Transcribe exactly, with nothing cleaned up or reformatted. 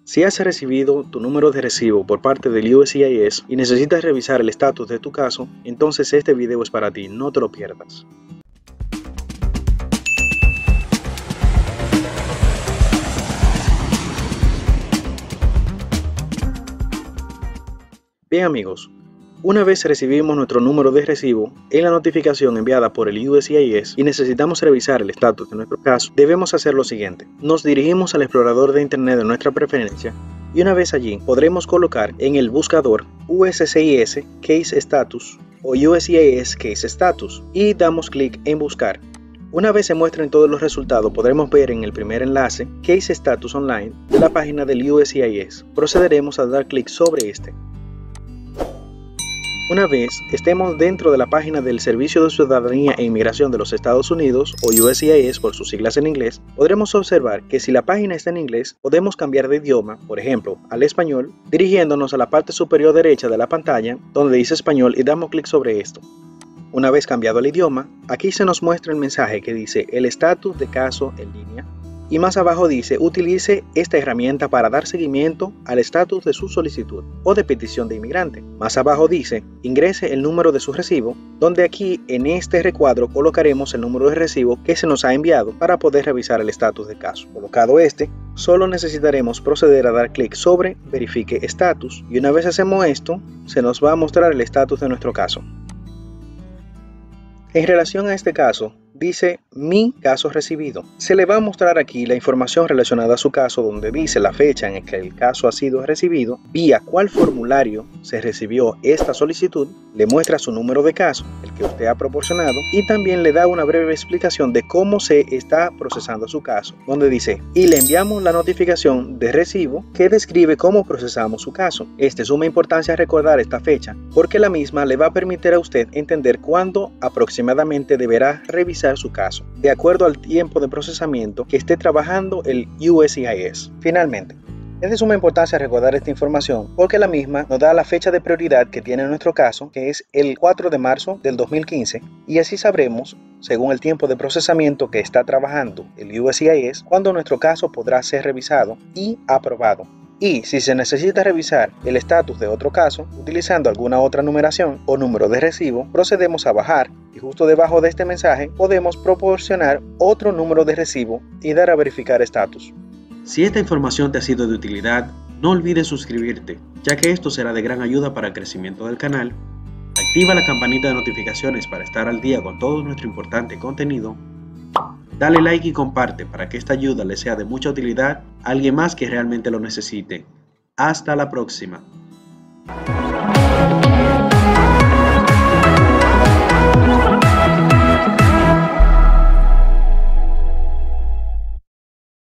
Si has recibido tu número de recibo por parte del U S C I S y necesitas revisar el estatus de tu caso, entonces este video es para ti, no te lo pierdas. Bien amigos, una vez recibimos nuestro número de recibo en la notificación enviada por el U S C I S y necesitamos revisar el estatus de nuestro caso, debemos hacer lo siguiente. Nos dirigimos al explorador de internet de nuestra preferencia y una vez allí podremos colocar en el buscador U S C I S Case Status o U S C I S Case Status y damos clic en buscar. Una vez se muestren todos los resultados, podremos ver en el primer enlace Case Status Online de la página del U S C I S. Procederemos a dar clic sobre este. Una vez estemos dentro de la página del Servicio de Ciudadanía e Inmigración de los Estados Unidos, o U S C I S por sus siglas en inglés, podremos observar que si la página está en inglés, podemos cambiar de idioma, por ejemplo, al español, dirigiéndonos a la parte superior derecha de la pantalla, donde dice español y damos clic sobre esto. Una vez cambiado el idioma, aquí se nos muestra el mensaje que dice el estatus de caso en línea, y más abajo dice utilice esta herramienta para dar seguimiento al estatus de su solicitud o de petición de inmigrante. Más abajo dice ingrese el número de su recibo, donde aquí en este recuadro colocaremos el número de recibo que se nos ha enviado para poder revisar el estatus del caso. Colocado este, solo necesitaremos proceder a dar clic sobre verifique estatus y una vez hacemos esto, se nos va a mostrar el estatus de nuestro caso. En relación a este caso, dice mi caso recibido. Se le va a mostrar aquí la información relacionada a su caso donde dice la fecha en que el caso ha sido recibido, vía cuál formulario se recibió esta solicitud, le muestra su número de caso, el que usted ha proporcionado, y también le da una breve explicación de cómo se está procesando su caso, donde dice y le enviamos la notificación de recibo que describe cómo procesamos su caso. Es de suma importancia recordar esta fecha porque la misma le va a permitir a usted entender cuándo aproximadamente deberá revisar su caso, de acuerdo al tiempo de procesamiento que esté trabajando el U S C I S. Finalmente, es de suma importancia recordar esta información porque la misma nos da la fecha de prioridad que tiene nuestro caso, que es el cuatro de marzo del dos mil quince, y así sabremos, según el tiempo de procesamiento que está trabajando el U S C I S, cuándo nuestro caso podrá ser revisado y aprobado. Y si se necesita revisar el estatus de otro caso, utilizando alguna otra numeración o número de recibo, procedemos a bajar y justo debajo de este mensaje podemos proporcionar otro número de recibo y dar a verificar estatus. Si esta información te ha sido de utilidad, no olvides suscribirte, ya que esto será de gran ayuda para el crecimiento del canal. Activa la campanita de notificaciones para estar al día con todo nuestro importante contenido. Dale like y comparte para que esta ayuda le sea de mucha utilidad a alguien más que realmente lo necesite. Hasta la próxima.